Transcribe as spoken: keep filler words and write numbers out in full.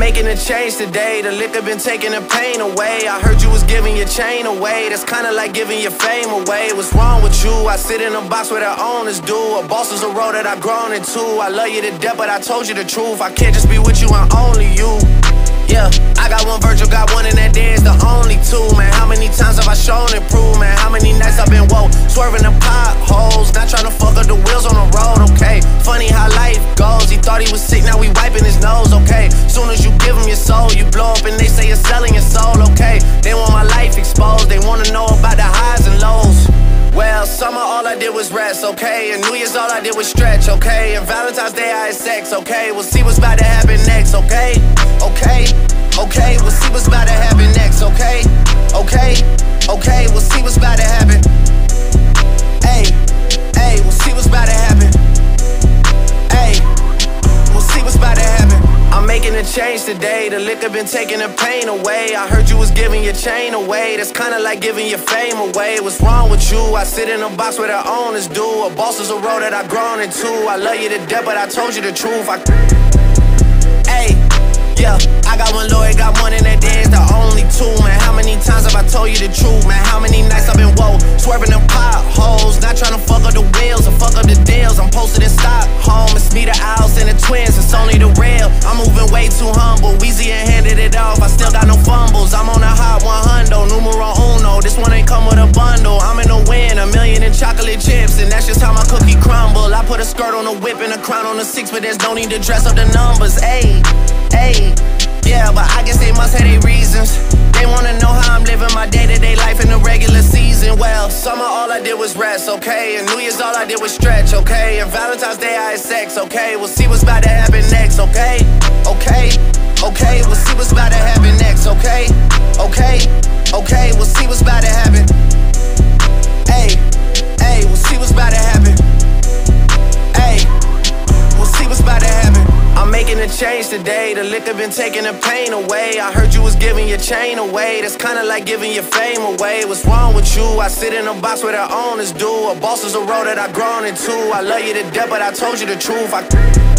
making a change today. The liquor been taking the pain away. I heard you was giving your chain away. That's kinda like giving your fame away. What's wrong with you? I sit in a box where the owners do. A boss is a road that I've grown into. I love you to death, but I told you the truth. I can't just be with you and only you. Yeah, I got one Virgil, got one, and that there is the only two, man. How many times have I shown and proved, man? How many nights I've been woke, swerving the potholes, not trying to fuck up the wheels on the road, okay? Funny how life goes. He thought he was sick, now we wiping his nose, okay? Soon as you give him your soul, you blow up and they say you're selling your soul, okay? They want my life exposed, they wanna know about the highs and lows. Well, summer all I did was rest, okay? And New Year's all I did was stretch, okay? And Valentine's Day I had sex, okay? We'll see what's about to happen next, okay? Okay, okay, we'll see what's about to happen next, okay? Okay, okay, we'll see what's about to happen. Hey, hey, we'll see what's about to happen. Hey, we'll see what's about to happen. I'm making a change today. The liquor been taking the pain away. I heard you was giving your chain away. That's kinda like giving your fame away. What's wrong with you? I sit in a box where the owners do. A boss is a road that I've grown into. I love you to death, but I told you the truth. I Hey, yeah, I got one lawyer, got one, and that there is the only two, man. How many times have I told you the truth, man? How many nights I've been woke, swerving them potholes, not trying to fuck up the wheels or fuck up the deals. I'm posted in Stockholm, it's me, the Owls, and the twins, it's only the real. I'm moving way too humble, Weezy and handed it off, I still got no fumbles. I'm on a hot one hundred, numero uno, this one ain't come with a bundle. I'm in the win, a million in chocolate chips, and that's just how my cookie crumble. I put a skirt on a whip and a crown on a six, but there's no need to dress up the numbers, ayy. Hey, yeah, but I guess they must have their reasons. They wanna know how I'm living my day-to-day life in the regular season. Well, summer all I did was rest, okay? And New Year's all I did was stretch, okay? And Valentine's Day I had sex, okay? We'll see what's about to happen next, okay? Okay, okay, we'll see what's about to happen next, okay? Okay, okay, we'll see what's about to happen. Hey, hey, we'll see what's about to happen. Hey, we'll see what's about to happen. I'm making a change today. The liquor been taking the pain away. I heard you was giving your chain away. That's kinda like giving your fame away. What's wrong with you? I sit in a box where the owners do. A boss is a road that I've grown into. I love you to death, but I told you the truth. I